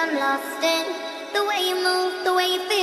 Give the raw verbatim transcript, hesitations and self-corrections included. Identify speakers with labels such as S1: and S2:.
S1: I'm lost in the way you move, the way you feel.